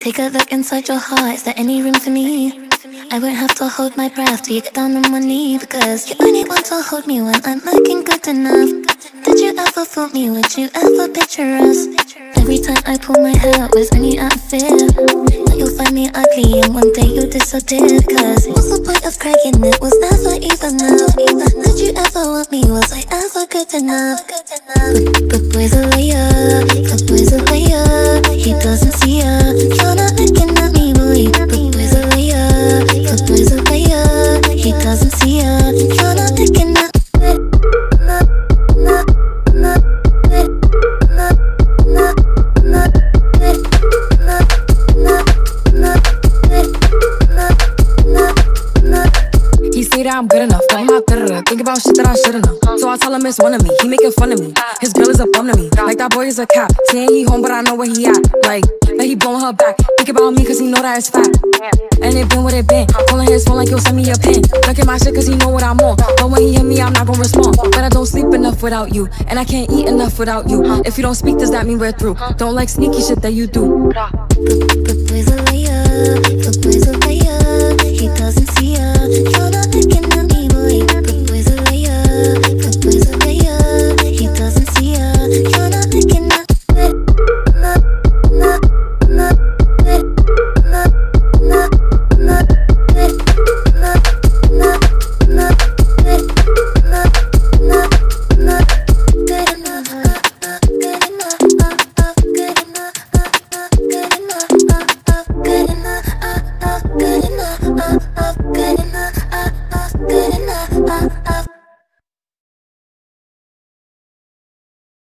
Take a look inside your heart, is there any room for me? I won't have to hold my breath till you get down on one knee, because you only want to hold me when I'm looking good enough. Did you ever fool me? Would you ever picture us? Every time I pull my hair out, it's only out of fear that you'll find me ugly and one day you'll disappear. Cause what's the point of crying? It was never even enough. Did you ever want me? Was I ever good enough? But boy's a liar, the boy's a liar. He doesn't see her, you're not looking at me, boy. But boy's a liar, the boy's a liar. He doesn't see her, you're not looking at me. I'm good enough, but I'm not good enough. Think about shit that I should've known. So I tell him it's one of me. He making fun of me. His girl is a bum to me. Like that boy is a cap. Saying he home, but I know where he at. Like he blowing her back. Think about me cause he know that it's fat. And it been what it been. Calling his phone like yo, send me a pin. Look at my shit cause he know what I'm on. But when he hit me, I'm not gonna respond. But I don't sleep enough without you. And I can't eat enough without you. If you don't speak, does that mean we're through? Don't like sneaky shit that you do. But boy's a liar, the boy's a liar. He doesn't see her.